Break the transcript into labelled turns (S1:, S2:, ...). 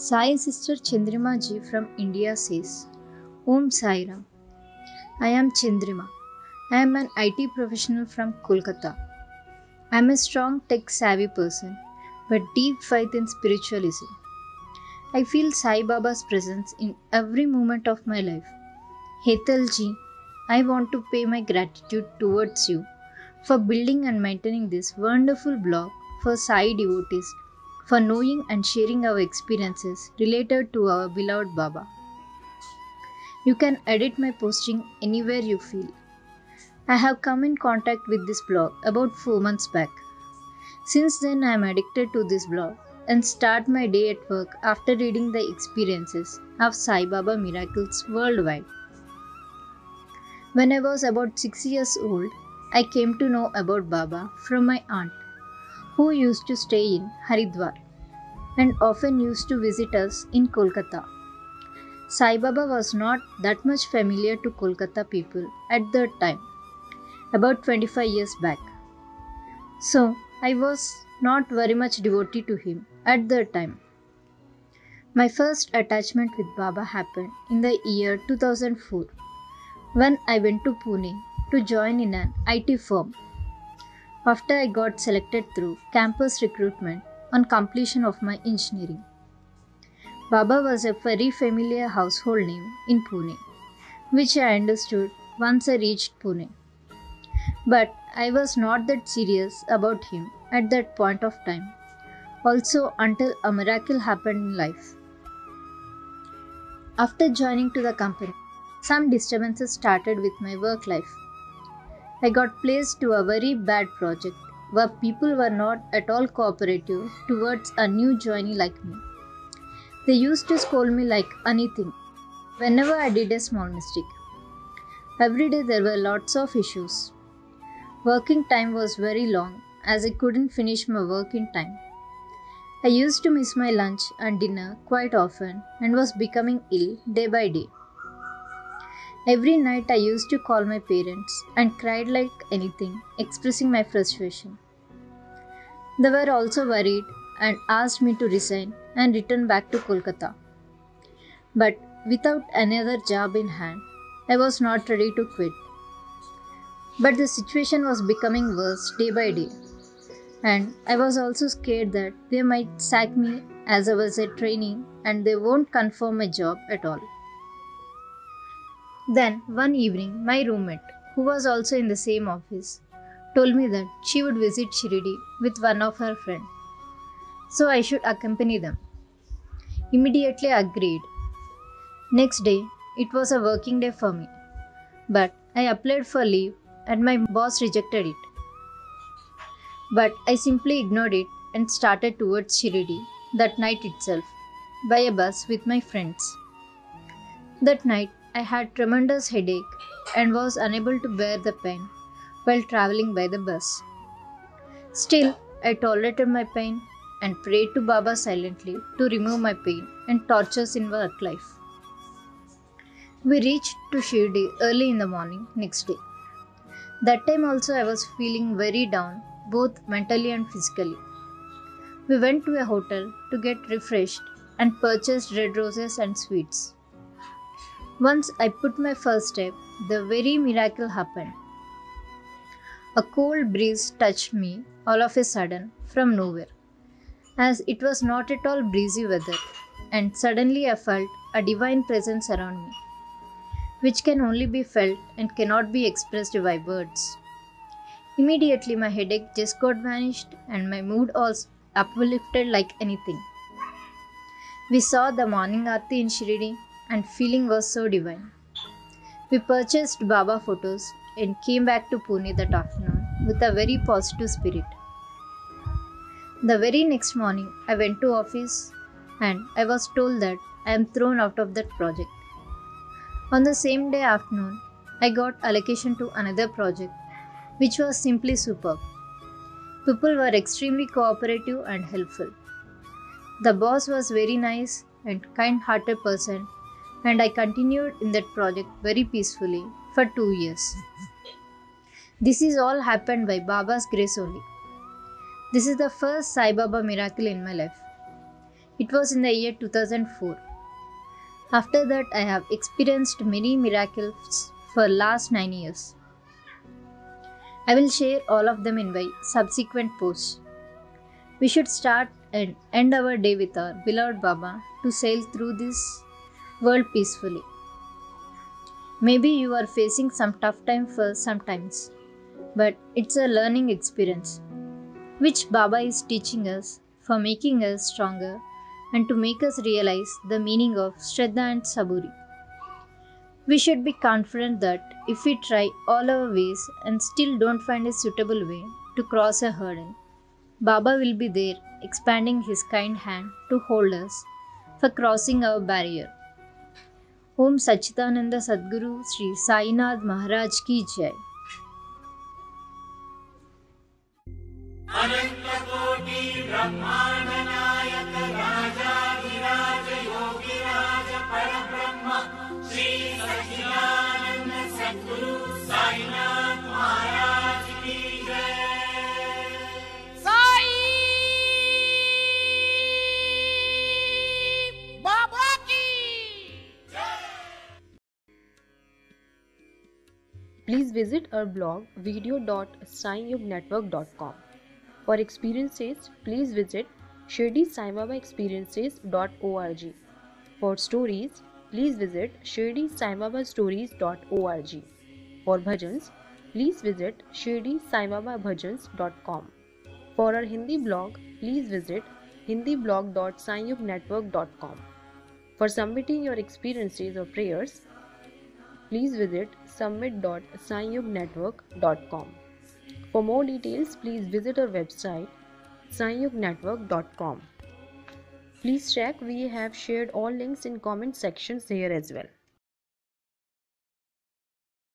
S1: Sai Sister Chandrima Ji from India says, Om Sai Ram. I am Chandrima. I am an IT professional from Kolkata. I am a strong tech-savvy person, but deep faith in spiritualism. I feel Sai Baba's presence in every moment of my life. Hetal Ji, I want to pay my gratitude towards you for building and maintaining this wonderful blog for Sai devotees, for knowing and sharing our experiences related to our beloved Baba. You can edit my posting anywhere you feel. I have come in contact with this blog about 4 months back. Since then, I am addicted to this blog and start my day at work after reading the experiences of Sai Baba miracles worldwide. When I was about 6 years old, I came to know about Baba from my aunt, who used to stay in Haridwar and often used to visit us in Kolkata. Sai Baba was not that much familiar to Kolkata people at that time, about 25 years back. So, I was not very much devotee to him at that time. My first attachment with Baba happened in the year 2004 when I went to Pune to join in an IT firm. After I got selected through campus recruitment on completion of my engineering. Baba was a very familiar household name in Pune, which I understood once I reached Pune. But I was not that serious about him at that point of time, also until a miracle happened in life. After joining to the company, some disturbances started with my work life. I got placed to a very bad project where people were not at all cooperative towards a new joinee like me. They used to scold me like anything whenever I did a small mistake. Every day there were lots of issues. Working time was very long as I couldn't finish my work in time. I used to miss my lunch and dinner quite often and was becoming ill day by day. Every night I used to call my parents and cried like anything, expressing my frustration. They were also worried and asked me to resign and return back to Kolkata. But without another job in hand, I was not ready to quit. But the situation was becoming worse day by day, and I was also scared that they might sack me as I was a trainee and they won't confirm my job at all. Then one evening, my roommate, who was also in the same office, told me that she would visit Shirdi with one of her friends, so I should accompany them. Immediately I agreed. Next day, it was a working day for me, but I applied for leave and my boss rejected it. But I simply ignored it and started towards Shirdi that night itself by a bus with my friends. That night, I had tremendous headache and was unable to bear the pain while traveling by the bus. Still, I tolerated my pain and prayed to Baba silently to remove my pain and tortures in work life. We reached to Shirdi early in the morning next day. That time also I was feeling very down, both mentally and physically. We went to a hotel to get refreshed and purchased red roses and sweets. Once I put my first step, the very miracle happened. A cold breeze touched me all of a sudden from nowhere, as it was not at all breezy weather, and suddenly I felt a divine presence around me, which can only be felt and cannot be expressed by words. Immediately my headache just got vanished and my mood was uplifted like anything. We saw the morning aarti in Shirdi and feeling was so divine. We purchased Baba photos and came back to Pune that afternoon with a very positive spirit. The very next morning I went to office and I was told that I am thrown out of that project. On the same day afternoon, I got allocation to another project, which was simply superb. People were extremely cooperative and helpful. The boss was very nice and kind-hearted person, and I continued in that project very peacefully for 2 years. This is all happened by Baba's grace only. This is the first Sai Baba miracle in my life. It was in the year 2004. After that, I have experienced many miracles for last 9 years. I will share all of them in my subsequent posts. We should start and end our day with our beloved Baba to sail through this world peacefully. Maybe you are facing some tough time for sometimes, but it's a learning experience which Baba is teaching us for making us stronger and to make us realize the meaning of Shraddha and Saburi. We should be confident that if we try all our ways and still don't find a suitable way to cross a hurdle, Baba will be there expanding his kind hand to hold us for crossing our barrier. Om Sachidananda Sadguru Sri Sainath Maharaj Ki Jai.
S2: अनंतकोटि ब्रह्मांड नायक राजाधिराज योगिराज परब्रह्म श्री सच्चिदानंद सद्गुरु साईनाथ महाराज की जय। साई बाबा की जय।
S3: Please visit our blog video.saiyugnetwork.com. For experiences, please visit shirdisaibabaexperiences.org. For stories, please visit shirdisaibabastories.org. For bhajans, please visit shirdisaibababhajans.com. For our Hindi blog, please visit hindiblog.saiyugnetwork.com. For submitting your experiences or prayers, please visit submit.saiyugnetwork.com. For more details, please visit our website saiyugnetwork.com. Please check, we have shared all links in comment sections here as well.